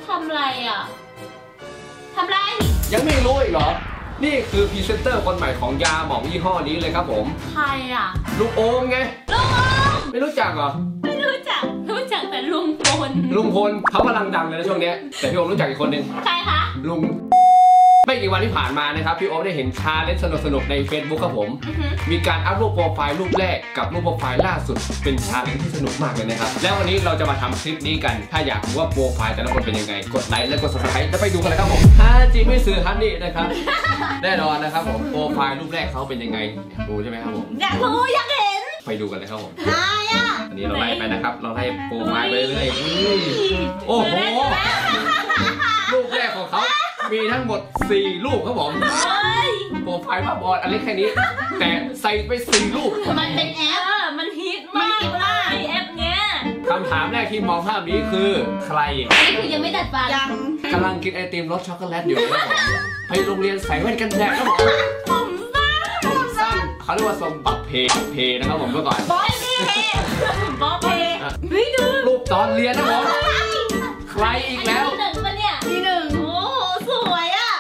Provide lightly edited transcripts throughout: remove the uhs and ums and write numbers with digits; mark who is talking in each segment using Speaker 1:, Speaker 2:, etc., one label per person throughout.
Speaker 1: ทำอะไรอ่ะทำไร
Speaker 2: ยังไม่รู้อีกเหรอนี่คือพรีเซนเตอร์คนใหม่ของยาหมองยี่ห้อนี้เลยครับผม
Speaker 1: ใครอ่ะ
Speaker 2: ลุงโอมไง
Speaker 1: ลุงโอม
Speaker 2: ไม่รู้จักเหรอ
Speaker 1: ไม่รู้จักแต่ลุงพล
Speaker 2: เขากำลังดังเลยนะช่วงนี้แต่พี่โอมรู้จักอีกคนนึง
Speaker 1: ใครคะ
Speaker 2: ลุงไม่กี่วันที่ผ่านมานะครับพี่โอมได้เห็นชาเลนจ์สนุกใน Facebook ครับผมมีการอัพรูปโปรไฟล์รูปแรกกับรูปโปรไฟล์ล่าสุดเป็นชาเลนจ์ที่สนุกมากเลยนะครับแล้ววันนี้เราจะมาทำคลิปนี้กันถ้าอยากรู้ว่าโปรไฟล์แต่ละคนเป็นยังไงกดไลค์และกด Subscribe แล้วไปดูกันเลยครับผมจีไม่ซื้อฮันนี่นะครับแน่นอนนะครับผมโปรไฟล์รูปแรกเขาเป็นยังไงดูใช่ไหมครับผม
Speaker 1: อยากรู้อยากเห็น
Speaker 2: ไปดูกันเลยครับผม
Speaker 1: ใช่อ่ะ
Speaker 2: อันนี้เราไล่ไปนะครับเราไล่โปรไฟล์ไปเรื่อยๆโอ้โหรูปแรกของเขามีทั้งหมด4รูปครับผมโปรไฟล์บ้าบอลอันเล็กแค่นี้แต่ใส่ไป4รูป
Speaker 1: มันเป็นแอปมันฮิตมากเลยแอปเนี้ย
Speaker 2: คำถามแรกที่มองภาพนี้คือใคร
Speaker 1: นี่คือยังไม่ดัดฟันยัง
Speaker 2: กำลังกินไอติมรสช็อกโกแลตอยู่ครับผมไปโรงเรียนใส่แว่นกันแดดครับ
Speaker 1: ผม
Speaker 2: สั้นเขาเรียกว่าทรงบักเพนะครับผมเมื่อก่อน
Speaker 1: บอยเพเฮ้ยดู
Speaker 2: รูปตอนเรียนนะผมใครอีกแล้ว
Speaker 1: ที่1ปะเนี่ยที่1โอ้สวยอ่ะ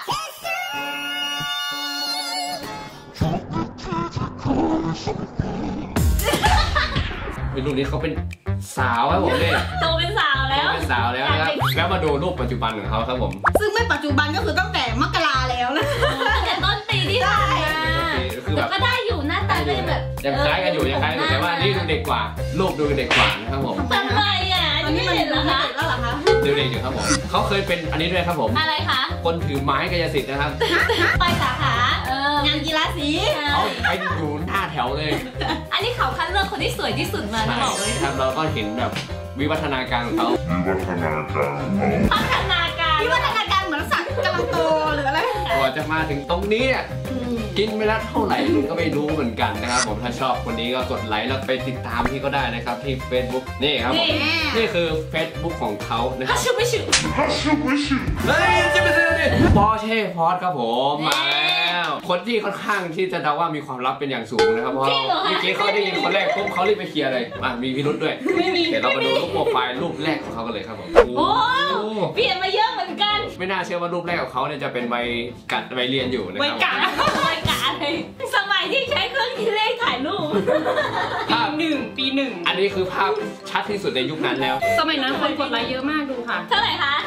Speaker 2: รูปนี้เขาเป็นสาวครับผมเนี่ย
Speaker 1: โตเป็นสาวแล้ว
Speaker 2: นะครับแล้วมาดูรูปปัจจุบันของเขาครับผม
Speaker 3: ซึ่งไม่ปัจจุบันก็คือตั้งแต่มกราแล้วนะ
Speaker 1: ตั้งแต่ต้นปีที่ผ่านมา
Speaker 2: คือแบบ
Speaker 1: ก็ได้อยู่หน้าตาก็แบบ
Speaker 2: ยังคล้ายกันอยู่แต่ว่านี่ดูเด็กกว่ารูปดูเด็กกว่านะครับผม
Speaker 1: ทำไมอ่ะอันนี้เห็นเหรอคะ
Speaker 2: ดูเด็กอยู่ครับผมเขาเคยเป็นอันนี้ด้วยครับผม
Speaker 1: อะไรคะ
Speaker 2: คนถือไม้กายสิทธิ์นะครับ
Speaker 1: ไปสาขางานกีฬาสี
Speaker 2: เขาไปอยู่หน้าแถวเลย
Speaker 1: อันนี้เขาคัดเลือกคนที่สวยที่สุดมานะบอกเลย
Speaker 2: ครับเราก็เห็นแบบวิวัฒนาการของเขา
Speaker 1: พัฒนาการ
Speaker 3: เหมือนสัตว์กำลังโตหรืออะไร
Speaker 2: กว่าจะมาถึงตรงนี้กินไปแล้วเท่าไหร่ก็ไม่รู้เหมือนกันนะครับผมถ้าชอบคนนี้ก็กดไลค์แล้วไปติดตามที่ก็ได้นะครับที่ Facebook นี่ครับผมนี่คือ Facebook ของเขานะครับ
Speaker 1: ฮัชไม่ชื่อ
Speaker 2: เฮ้ยจะไปซื้อดิปอเช่พอดครับผมมาแล้วคนที่ค่อนข้างที่จะเดาว่ามีความลับเป็นอย่างสูงนะครับเพราะเมื่อกี้เขาได้ยินคนแรกปุ๊บเขารีบไปเคลียร์เลยมีพิรุธด้วยเดี๋ยวเรามาดูรูปโปรไฟล์รูปแรกของเขากันเลยครับผม
Speaker 1: โอ้เปลี่ยนมาเยอะเหมือนกัน
Speaker 2: ไม่น่าเชื่อว่ารูปแรกของเขาเนี่ยจะเป็นวัยเรียนอยู่นะครับ
Speaker 1: วัยกะเลยสมัยที่ใช้เครื่องคิดเลขถ่ายรูปปีหนึ่ง
Speaker 2: อันนี้คือภาพชัดที่สุดในยุคนั้นแล้ว
Speaker 3: สมัยนั้นคนกดไลค์เยอะมากดูค่ะ
Speaker 1: เท่าไหร่คะ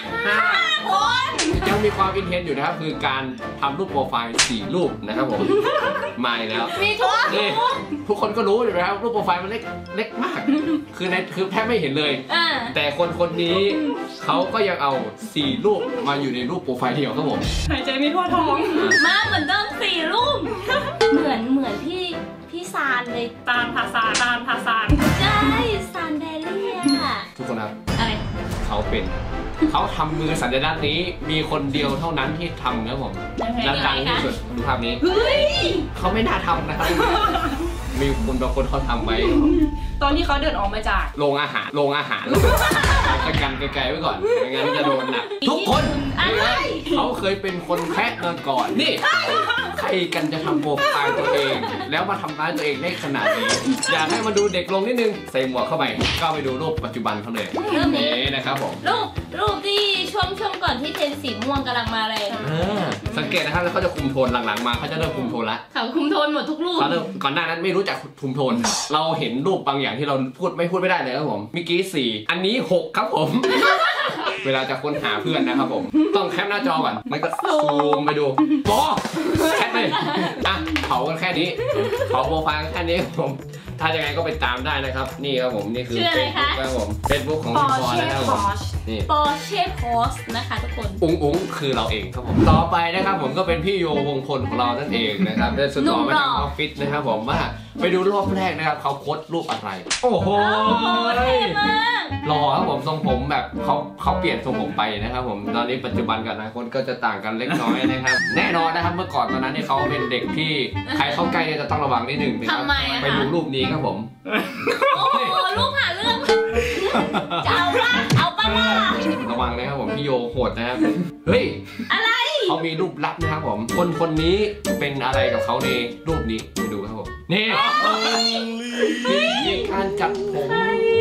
Speaker 1: 5 คน
Speaker 2: ยังมีความอินเทนอยู่นะครับคือการทำรูปโปรไฟล์4รูปนะครับผมมาแล้ว
Speaker 1: มี
Speaker 2: ทุกคนก็รู้อยู่แล้วรูปโปรไฟล์มันเล็กมากคือแทบไม่เห็นเลยแต่คนนี้เขาก็ยังเอา4รูปมาอยู่ในรูปโปรไฟล์เดียวครับผม
Speaker 3: หายใจไม่ทั่วท้อง
Speaker 1: มาเหมือนเดิม4รูปเหมือนพี่ซานเลย
Speaker 3: ตาลพาซาน
Speaker 1: ใช่ซานเดเลีย
Speaker 2: ทุกคนครับ
Speaker 1: อะไร
Speaker 2: เขาทำมือสัญลักษณ์นี้มีคนเดียวเท่านั้นที่ทำนะผมและดังที่สุดดูภาพนี้เขาไม่น่าทำนะครับมีคนบางคนเขาทำไว้
Speaker 3: ตอนที่เขาเดินออกมาจาก
Speaker 2: โรงอาหารจะกันไกลๆไว้ก่อนไม่งั้นจะโดนหนักทุกคนเขาเคยเป็นคนแพะมาก่อนนี่ใครกันจะทำโปรไฟล์ตัวเองแล้วมาทำร้ายตัวเองได้ขนาดนี้อยากให้มาดูเด็กลงนิดนึงใส่หมวกเข้าไปก็ไปดูรูปปัจจุบันเขาเลยนี่นะครับผม
Speaker 1: รูปที่ช่วงก่อนที่เทรนสีม่วงกำลังมาเลย
Speaker 2: สังเกตนะครับแล้วเขาจะคุมโทนหลังๆมาเขาจะเริ่มคุมโทนละ
Speaker 1: เขาคุมโทนหมดทุกรูป
Speaker 2: เขาเริ่มก่อนหน้านั้นไม่รู้จักคุมโทนเราเห็นรูปบางอย่างที่เราพูดไม่ได้เลยครับผมเมื่อกี้4อันนี้6ครับผมเวลาจะค้นหาเพื่อนนะครับผมต้องแคปหน้าจอก่อนมันก็ซูมไปดูโป๊ะแคปเลยเผากันแค่นี้เผาโปรไฟล์แค่นี้ผมถ้ายังไงก็ไปตามได้นะครับนี่ครับผมนี่คือเฟซบุ๊กครับผมเฟซบุ๊กของพี่ปอนะครับผม
Speaker 1: นี่ปอเช่โพสนะคะทุกคน
Speaker 2: อุ้งคือเราเองครับผมต่อไปนะครับผมก็เป็นพี่โยวงพลของเรานั่นเองนะครับได้สุดหล่อมาจากออฟฟิศนะครับผมว่าไปดูรอบแรกนะครับเขาโพสรูปอะไรโอ้โห
Speaker 1: เท่มาก
Speaker 2: หล่อครับผมทรงผมแบบเขาเปลี่ยนทรงผมไปนะครับผมตอนนี้ปัจจุบันกับอนาคตก็จะต่างกันเล็กน้อยนะครับแน่นอนนะครับเมื่อก่อนตอนนั้นเนี่ยเขาเป็นเด็กที่ใครเข้าใกล้จะต้องระวังนิดนึงนะครับไปดูรูปนี้ครับผม
Speaker 1: โอ้โหรูปหาเรื่องจะเอาปะล่ะ
Speaker 2: ระวังนะครับผมพี่โยโหดนะครับเฮ้ย
Speaker 1: อะไร
Speaker 2: เขามีรูปลับนะครับผมคนนี้เป็นอะไรกับเขาในรูปนี้ไปดูครับผมนี่มีการจัดผม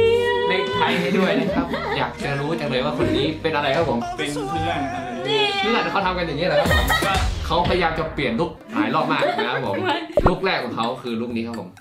Speaker 2: เน็กไทให้ด้วยนะครับอยากจะรู้จังเลยว่าคนนี้เป็นอะไรครับผม
Speaker 4: เป็นเพื่อนครับ
Speaker 2: เพื่อนเขาทำกันอย่างนี้เหรอครับผมเขาพยายามจะเปลี่ยนลุคหลายรอบมากนะครับผมลุคแรกของเขาคือลุคนี้ครับผม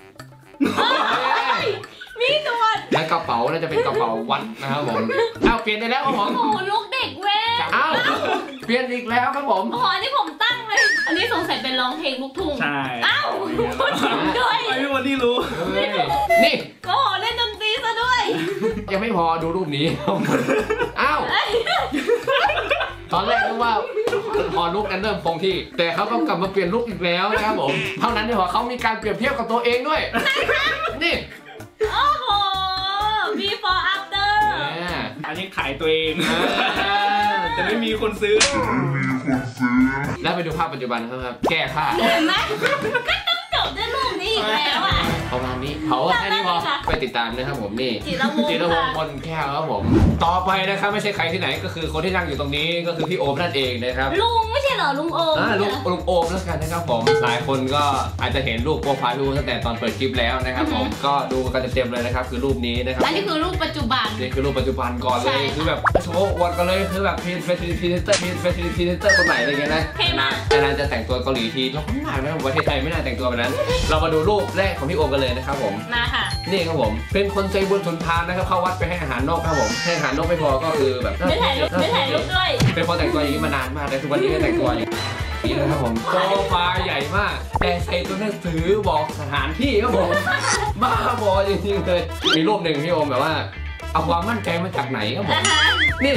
Speaker 1: มีหนวด
Speaker 2: และกระเป๋าน่าจะเป็นกระเป๋าวัดนะครับผมเอาเปลี่ยนได้แล้วครับผม
Speaker 1: โอ้โหลูกเด็กเว้ย
Speaker 2: เอาเปลี่ยนอีกแล้วครับผม
Speaker 1: โอ้โหอันนี้ผมตั้งเลย อันนี้สงสัยเป็นร้องเพลงลูกทุ่ง
Speaker 4: ใช่
Speaker 1: อ้าวคนทำด้วย
Speaker 4: ไอ้พี่วันนี้รู้
Speaker 2: เฮ้ยนี่
Speaker 1: โอ้โหเล่นดนตรีซะด้วย
Speaker 2: ยังไม่พอดูรูปนี้อ้าวตอนแรกนึกว่าพอลุกนั้นเริ่มคงที่แต่เขาก็กลับมาเปลี่ยนลุกอีกแล้วนะครับผมเท่านั้นไม่พอเขามีการเปรียบเทียบกับตัวเองด้วยนี่
Speaker 1: โอ้โห before after
Speaker 4: อันนี้ขายตัวเองแต่ไม่มีคนซื้อ
Speaker 2: แล้วไปดูภาพปัจจุบันครับแก้ผ้า
Speaker 1: เห็นไหมก็ต้องจบด้วยรูปนี้อีกแล้วอ่ะ
Speaker 2: ประมาณนี้เขาแค่นี้พอไปติดตามนะครับผมนี่
Speaker 1: จิรวงศ์
Speaker 2: จิรวงศ์คนแก้วครับผมต่อไปนะครับไม่ใช่ใครที่ไหนก็คือคนที่นั่งอยู่ตรงนี้ก็คือพี่โอมนั่นเองนะครับ
Speaker 1: ลุงไม่ใช่เหรอลุงโอม
Speaker 2: ลุงโอมแล้วกันนะครับผมหลายคนก็อาจจะเห็นรูปโปรไฟล์พี่โอมตั้งแต่ตอนเปิดคลิปแล้วนะครับผมก็ดูกันเต็มๆเลยนะครับคือรูปนี้นะครับ
Speaker 1: อันนี้คือรูปปัจจุบัน
Speaker 2: นี่คือรูปปัจจุบันก่อนเลยคือแบบโชว์อวดกันเลยคือแบบพีนเฟสติเตอร์คนใหม่อะไรเงี้ยนะแต่นานจะแต่งตัวเกาหลีทีเราก็ไม่ได้นะประเทศไทยไม่น่าแต่งตัวแบบนั้น เรามาดูรูปแรกของพี่โอมกันเลยนะครับผม
Speaker 1: มาค่ะ
Speaker 2: นี่ครับผมเป็นคนใจบุญสุนทานนะครับเข้าวัดไปให้อาหารนกครับผมให้อาหารนกไม่พอก็คือแบบ
Speaker 1: ไม่ถ่ายรูปด้วย
Speaker 2: เป็นคนแต่งตัวอย่างนี้มานานมากแต่ทุกวันนี้ก็แต่งตัวอย่างนี้นะครับผมโปรไฟล์ใหญ่มากแต่ใส่ตัวหนังสือบอกสถานที่ครับผมบ้าบอจริงๆเลยมีรูปหนึ่งพี่โอมแบบว่าเอาความมั่นใจมาจากไหนครับผมนี่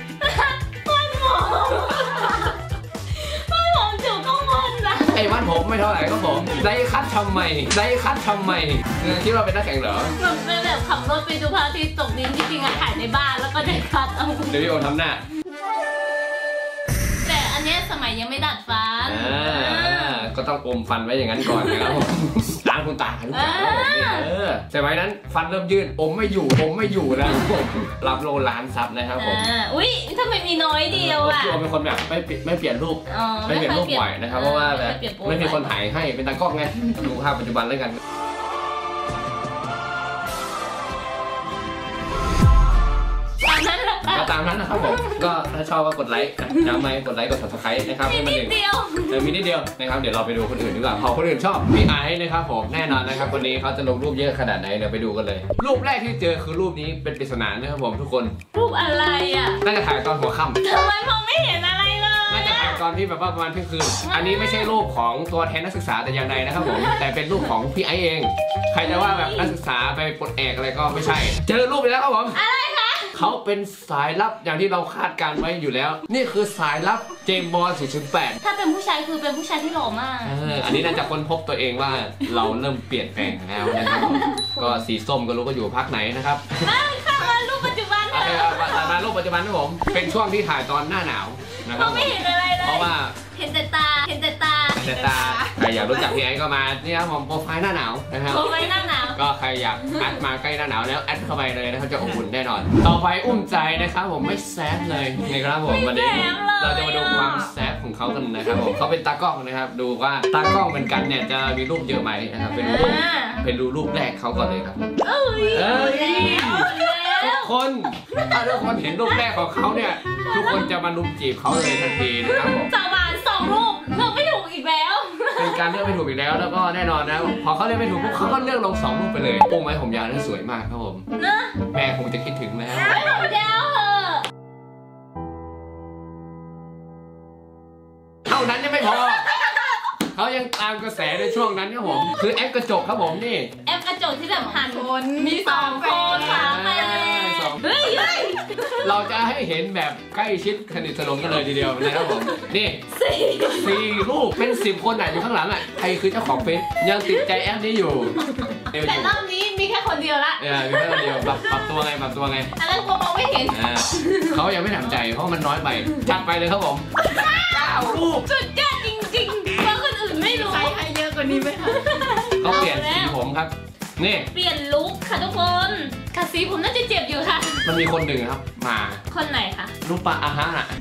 Speaker 1: อยู่ข้างบนนะ
Speaker 2: ไอ้วันผมไม่เท่าไหร่ครับผมได้คัดทำไมคิดว่าเป็นนักแข่งเหรอ
Speaker 1: มันเป็นแบบขับรถไปดูพระอาทิตย์ตกดินจริงๆอะถ่ายในบ้านแล้วก็ได้คัดเอา
Speaker 2: เดี๋ยวพี่โอทำหน้า
Speaker 1: แต่อันเนี้ยสมัยยังไม่ดัดฟัน
Speaker 2: ก็ต้องอมฟันไว้อย่างนั้นก่อนนะครับผมร้านคุณตาทุกอย่างสมัยนั้นฟันเริ่มยืดอมไม่อยู่นะครับผมรับโลล้านซับนะครับผม
Speaker 1: อุ้ยทำไมมีน้อยเดียวอ่ะ
Speaker 2: พี่โอเป็นคนแบบไม่เปลี่ยนรูป ไม่เปลี่ยนรูปบ่อยนะครับเพราะว่าแบบไม่มีคนถ่ายให้เป็นตากล้องไงดูภาพปัจจุบันแล้วกันก็ตามนั้นนะครับผมก็ถ้าชอบก็กดไลค์นะไม่กดไลค์กด subscribe นะครับ
Speaker 1: มีนิดเดียว
Speaker 2: มีนิดเดียวนะครับเดี๋ยวเราไปดูคนอื่นดีกว่าพอคนอื่นชอบพี่ไอซ์นะครับผมแน่นอนนะครับวันนี้เขาจะลงรูปเยอะขนาดไหนเดี๋ยวไปดูกันเลยรูปแรกที่เจอคือรูปนี้เป็นปริศนานะครับผมทุกคน
Speaker 1: รูปอะไรอ่ะ
Speaker 2: น่าจะถ่ายตอนหัวค่ำ
Speaker 1: ทำไมมองไม่เห็นอะไรเลย
Speaker 2: น่าจะถ่ายตอนที่แบบว่าประมาณเที่ยงคืนอันนี้ไม่ใช่รูปของตัวแทนนักศึกษาแต่อย่างใดนะครับผมแต่เป็นรูปของพี่ไอซ์เองใครจะว่าแบบนักศึกษาไปปลดแอกอะไรก็ไม่ใช่เจอรูปไปแล้วครับผม
Speaker 1: อะไรคะ
Speaker 2: เขาเป็นสายลับอย่างที่เราคาดการไว้อยู่แล้วนี่คือสายลับเจมส์บอนด์008
Speaker 1: ถ้าเป็นผู้ชายคือเป็นผู้ชายที่หล่อมาก
Speaker 2: อันนี้น่าจะค้นพบตัวเองว่าเราเริ่มเปลี่ยนแปลงแล้วนะครับก็สีส้มก็รู้ก็อยู่พักไหนนะครับ
Speaker 1: ข้ามารูปปัจจุบัน
Speaker 2: โอเคมารูปปัจจุบันนะผมเป็นช่วงที่ถ่ายตอนหน้าหนาวนะค
Speaker 1: ม
Speaker 2: รั
Speaker 1: อบ งไม่เห็นอะไรเลย
Speaker 2: เพราะว่า
Speaker 1: เห็นแต่ตา
Speaker 2: ใครอยากรู้จักพี่ไอ้ก็มานี่ครับผมโปรไฟล์หน้าหนาวนะครับ
Speaker 1: โอ้ยหน้าหนาว
Speaker 2: ก็ใครอยากแอดมาใกล้หน้าหนาวแล้วแอดเข้าไปเลยนะครับจะอบอุ่นแน่นอน ต่อไปอุ้มใจนะครับผมไม่แซฟเลยนะครับผมวันนี้เราจะมาดูความแซฟของเขากันนะครับผมเขาเป็นตากล้องนะครับดูว่าตากล้องเหมือนกันเนี่ยจะมีรูปเยอะไหมนะครับเป็นรูปแรกเขาก่อนเลยครับ
Speaker 1: เอ้ย
Speaker 2: ทุกคนถ้าทุกคนเห็นรูปแรกของเขาเนี่ยทุกคนจะมาลุมจีบเขาเลยทันทีนะครับผม
Speaker 1: สวรรค์2 รูปเลือกไม่ถูกอีกแล้ว
Speaker 2: เป็นการเลือกไม่ถูกอีกแล้วแล้วก็แน่นอนนะพอเขาเลือกไม่ถูกปุ๊บเขาก็เลือกลง2 รูปไปเลยโอ้ไม้ผมยาวนั้นสวยมากครับผม
Speaker 1: นะ
Speaker 2: แม่คงจะคิดถึงแล้ว
Speaker 1: ไม่ผมยาวเหอะ
Speaker 2: เท่านั้นยังไม่พอเขายังตามกระแสในช่วงนั้นครับผมคือแอปกระจกครับผมนี่
Speaker 1: แอปกระจกที่แบบหันมี2 คน3 แฟนเฮ้ย
Speaker 2: เราจะให้เห็นแบบใกล้ชิดสนิทสนมกันเลยทีเดียวนะครับผมนี่4 รูปเป็น10 คนอยู่ข้างหลังอ่ะใครคือเจ้าของเฟซยังติดใจแอปนี้อยู่
Speaker 1: แต่รอบนี้มีแค่คนเดียวละ
Speaker 2: มีแค่คนเดียวปรับตัวไง
Speaker 1: อันนั้นกลัวมองไม่เห็น
Speaker 2: เขายังไม่หนำใจเพราะมันน้อยไปจัดไปเลยครับผม9 รูป
Speaker 1: สุดยอดจริงๆเพราะคนอื่นไม่รู้
Speaker 3: ให้เยอะกว่านี้ไหมคะ
Speaker 2: เขาเปลี่ยนสีผมครับนี่
Speaker 1: เปลี่ยนลุคค่ะทุกคนค่ะสีผมน่าจะเจ็บอยู่ค่ะ
Speaker 2: มันมีคนหนึ่งครับมา
Speaker 1: คนไหนคะ
Speaker 2: รูปปะอาฮะน่ะ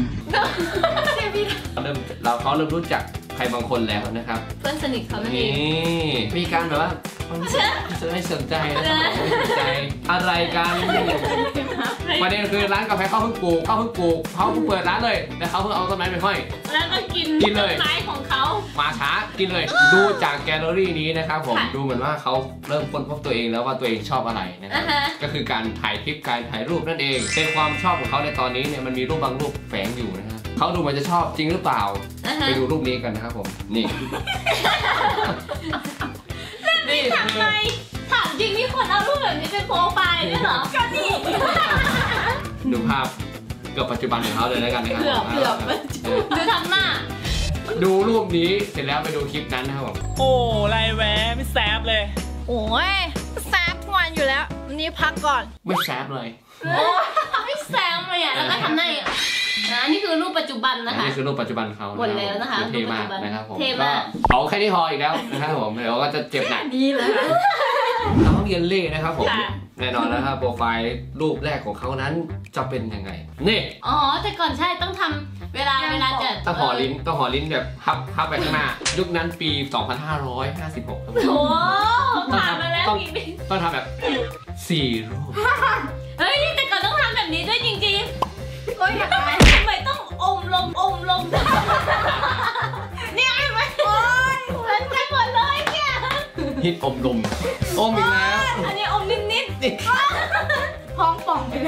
Speaker 2: เขาเริ่มรู้จักใครบางคนแล้วนะครับ
Speaker 1: เพื่อนสนิทเขานั่นเอ
Speaker 2: นี่
Speaker 1: ง
Speaker 2: มีการแบบว่าจะไม่สนใจนะครับผมไม่สนใจอะไรกันประเด็นคือร้านกาแฟเขาเพิ่งปลูกเขาเพิ่งเปิดร้านเลยแต่เขาเพิ่งเอาต้นไม้ไปห้อย
Speaker 1: แล้วก็กิน
Speaker 2: เลย
Speaker 1: ต้นไม้ของเขา
Speaker 2: มาช้ากินเลยดูจากแกลเลอรี่นี้นะครับผมดูเหมือนว่าเขาเริ่มค้นพบตัวเองแล้วว่าตัวเองชอบอะไรนะครับก็คือการถ่ายคลิปการถ่ายรูปนั่นเองเป็นความชอบของเขาในตอนนี้เนี่ยมันมีรูปบางรูปแฝงอยู่นะครับเขาดูมันจะชอบจริงหรือเปล่าไปดูรูปนี้กันนะครับผมนี่นี่
Speaker 1: ทำไมถามจริงมีคนเอารูปแบบนี้เป็นโปรไฟล์ด้วยเหรอก็นี่
Speaker 2: ดูภาพเกือบปัจจุบันของเขาเลยแล้วกันนะครับ
Speaker 1: เกือบดูทำหน้า
Speaker 2: ดูรูปนี้เสร็จแล้วไปดูคลิปนั้นนะครับผม
Speaker 4: โอ้ไรแวะไม่แซบเลย
Speaker 5: โอ้ยแซบทุกวันอยู่แล้ววันนี้พักก่อน
Speaker 2: ไม่แซบเลย
Speaker 1: โอ้ไม่แซงเลยอ่ะแล้วก็ทำหน้านี่คือรูปปัจจุบันนะคะ
Speaker 2: นี่คือรูปปัจจุบันเขา
Speaker 1: หมดแล้วนะคะ
Speaker 2: เท่มากนะครับผม
Speaker 1: เท่
Speaker 2: ก็
Speaker 1: มาก
Speaker 2: เอาแค่นี้พออีกแล้วนะครับผมเดี๋ยวก็จะเจ็บหนัก
Speaker 1: ดีเลย
Speaker 2: น้องเยนเล่นะครับผม
Speaker 1: ค่ะ
Speaker 2: แน่นอนแล้วครับโปรไฟล์รูปแรกของเขานั้นจะเป็นยังไงนี่
Speaker 1: อ๋อแต่ก่อนใช่ต้องทำเวลาจะ
Speaker 2: ต้องห่อลิ้นแบบพับไปข้างหน้ายุคนั้นปี 2556ครับผม
Speaker 1: โอ้ผ่านมาแล้ว
Speaker 2: ต้องทำแบบ4 รูป
Speaker 1: เฮ้ยแต่ก่อนต้องทำแบบนี้ด้วยจริงๆก็อยากไปทำไมต้องอมลมเนี่ยเห็นไหมโอ้ยเหมือนกันหมดเลยเนี่ย
Speaker 2: ฮิตอมลมอมอีกแล้ว
Speaker 1: อันนี้อมนิด
Speaker 5: ท้องป่องไปเลย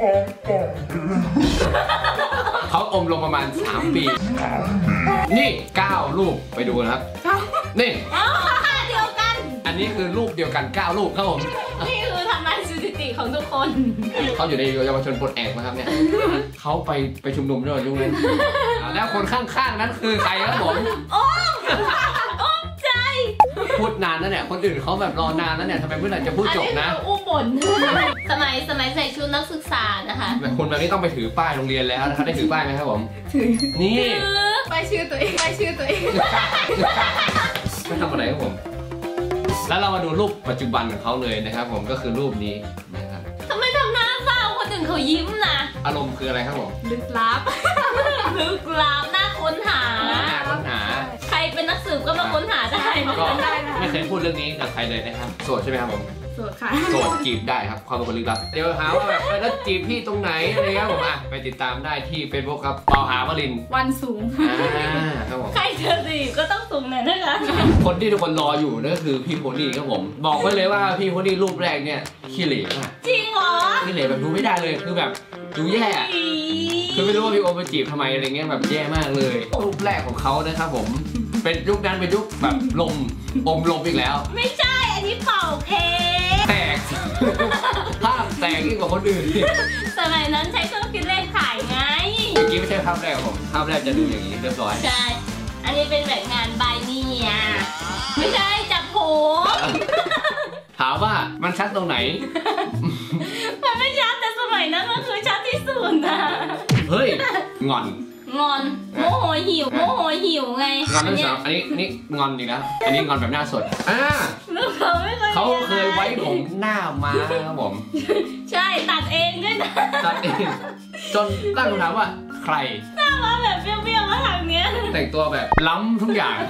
Speaker 2: เขาอมลมประมาณ3 ปีนี่9 รูปไปดูนะครับนี่
Speaker 1: ๆอ๋อเดียวกัน
Speaker 2: อันนี้คือรูปเดียวกัน9 รูปครับผม
Speaker 1: นี่คือทำลายสถิติของทุกคน
Speaker 2: เขาอยู่ในเยาวชนปลดแอกนะครับเนี่ยเขาไปชุมนุมด้วยยุคนั้นแล้วคนข้างๆนั้นคือใครครับผม
Speaker 1: โอ้ใจ
Speaker 2: พูดนานแล้วเนี่ยคนอื่นเขาแบบรอนานแล้วเนี่ยทำไมเมื่อไหร่จะพูดจบนะ
Speaker 1: อัอุ้มบ่นสมัยใส่ชุดนักศึกษานะคะ
Speaker 2: คนแบบนี้ต้องไปถือป้ายโรงเรียนแล้วนะครับได้ถือป้ายไหมครับผมนี่
Speaker 5: ไปชื่อตัวเองไปชื่อตัวเอง
Speaker 2: ไม่ทำอะไรครับผม แล้วเรามาดูรูปปัจจุบันของเขาเลยนะครับผมก็คือรูปนี้นะครับ
Speaker 1: ทำไมทำหน้าเศร้าคนอื่นเขายิ้มนะ
Speaker 2: อารมณ์คืออะไรครับผม
Speaker 5: ลึกลับ
Speaker 1: ลึกลับน่าค้นหา
Speaker 2: ค้นหา
Speaker 1: ใครเป็นนักสืบก็มาค้นหาได้
Speaker 2: ก็ไม่เคยพูดเรื่องนี้กับใครเลยนะครับโสดใช่ไหมครับผม
Speaker 5: โสดค่ะ
Speaker 2: โสดจีบได้ครับความเป็นคนลึกลับเดี๋ยวหาว่าแบบแล้วจีบพี่ตรงไหนอะไรครับผมไปติดตามได้ที่ Facebook ครับเปาหาวลิน
Speaker 5: วันสูง
Speaker 2: ครับผม
Speaker 1: ใครเจอสิก็ต้องสูงหน่อยนะคะ
Speaker 2: คนที่ทุกคนรออยู่นั่นก็คือพี่โพนี่ครับผมบอกไว้เลยว่าพี่โพนี่รูปแรกเนี่ยขี้เหร่มาก
Speaker 1: จริงเหรอ
Speaker 2: ขี้เหร่แบบดูไม่ได้เลยคือแบบดูแย่คือไม่รู้ว่าพี่โอมไปจีบทำไมอะไรเงี้ยแบบแย่มากเลยรูปแรกของเขานะครับผมเป็นยุคนั้นเป็นยุคแบบลมอมลมอีกแล้ว
Speaker 1: ไม่ใช่อันนี้เป่าเค้ก
Speaker 2: แตก ภาพแตกยิ่งกว่าคนอื่น
Speaker 1: สมัยนั้นใช้เครื่องคิดเลขขายไง
Speaker 2: เมื่อกี้ไม่ใช่ภาพแรกของผมภาพแรกจะดูอย่างนี้เรียบร้อย
Speaker 1: ใช่ อันนี้เป็นแบบงานใบเนี่ยไม่ใช่จับผม
Speaker 2: ถามว่ามันชัดตรงไหน
Speaker 1: มันไม่ชัดแต่สมัยนั้นมันคือชัดที่สุดนะ
Speaker 2: เฮ้ยงอน
Speaker 1: งอนโมโหหิวไง
Speaker 2: งอนทั้งสองอันนี้งอนอีกแล้วอันนี้งอนแบบหน้าสด
Speaker 1: ลูกเขาไม่เคย
Speaker 2: เขาเคยไว้ผมหน้าม้าครับผม
Speaker 1: ใช่ตัดเองด้วยนะ
Speaker 2: ตัดเองจนตั้งคำถามว่าใคร
Speaker 1: หน้ามาแบบเปรี้ยวๆมาทางเนี้ย
Speaker 2: แต่งตัวแบบล้ำทุกอย่าง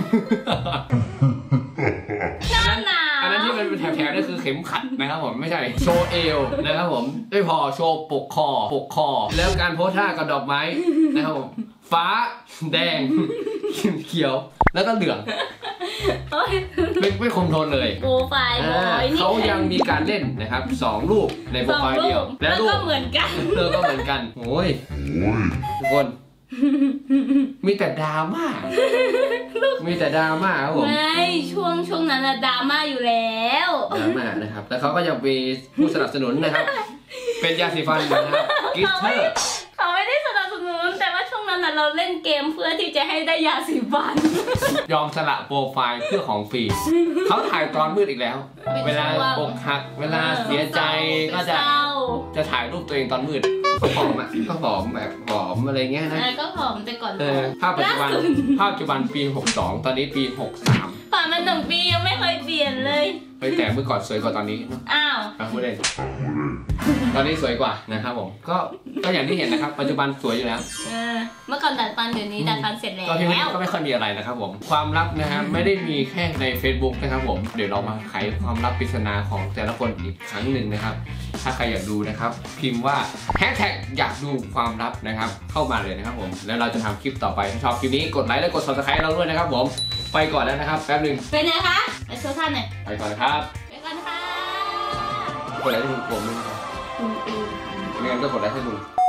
Speaker 1: หน้าหนาว
Speaker 2: อันนั้นที่มันเป็นแถวๆนั่นคือเข็มขัดนะครับผมไม่ใช่โชว์เอวนะครับผมไม่พอโชว์ปกคอแล้วการโพสท่ากับดอกไม้นะครับผมฟ้าแดงเขียวแล้วก็เหลืองไม่คมโทนเลย
Speaker 1: โปรไฟล์บอยนี่
Speaker 2: เขายังมีการเล่นนะครับ2 รูปในโปรไฟล์เดียว
Speaker 1: แล้วก็เหมือนกัน
Speaker 2: ก็เหมือนกันโอ้ยทุกคนมีแต่ดราม่าครับผม
Speaker 1: ไม่ช่วงนั้นอะดราม่าอยู่แล้ว
Speaker 2: ดราม่านะครับแล้วเขาก็ยังมีผู้สนับสนุนนะครับ เป็นยาสีฟันนะครับกิสเตอร์
Speaker 1: เขาไม่ได้สนับสนุนแต่ว่าช่วงนั้นเราเล่นเกมเพื่อที่จะให้ได้ยาสีฟัน
Speaker 2: ยอมสละโปรไฟล์เพื่อของฟรีเขาถ่ายตอนมืดอีกแล้ว เวลาอกหักเวลาเสียใจก็จะถ่ายรูปตัวเองตอนมืดผอมอ่ะก็ผอมแบบผอมอะไรเงี้ยนะ
Speaker 1: ก็ผอมแต่ก่อน
Speaker 2: ภาพปัจจุบันปี 62 ตอนนี้ปี 63
Speaker 1: ผ่านมา1 ปียังไม่เคยเปลี่ยนเลย
Speaker 2: เฮ้ยแต่เมื่อก่อนสวยกว่าตอนนี้เนาะ
Speaker 1: อ้าว
Speaker 2: พูดเล่นตอนนี้สวยกว่านะครับผมก็อย่างที่เห็นนะครับปัจจุบันสวยอยู่แล้ว
Speaker 1: เมื่อก่อนดัดฟันเดี๋ยวนี้ดัดฟันเสร็จแล้ว
Speaker 2: ก็ที่ไม่ก็ไม่ค่อยมีอะไรนะครับผมความลับนะฮะไม่ได้มีแค่ใน Facebook นะครับผมเดี๋ยวเรามาไขความลับปริศนาของแต่ละคนอีกครั้งหนึ่งนะครับถ้าใครอยากดูนะครับพิมพ์ว่าแฮชแท็กอยากดูความลับนะครับเข้ามาเลยนะครับผมแล้วเราจะทำคลิปต่อไปถ้าชอบคลิปนี้กดไลค์และกด Subscribe เราด้วยนะครับผมไปก่อนแล้วนะครับแป๊บนึง
Speaker 1: เป็นไงคะไปโชว์ท่านหน่อย
Speaker 2: ไปก่อนนะครับ
Speaker 1: ไปก่อนค่ะ
Speaker 2: กดไลค์ให้ลุงผมด้วยนะครับไม่งั้นก็กดไลค์ให้ลุง